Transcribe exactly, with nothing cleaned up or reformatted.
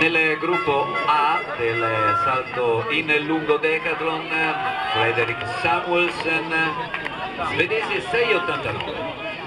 Nel gruppo A del salto in lungo decathlon, Frederick Samuelsen, svedese sei ottantanove.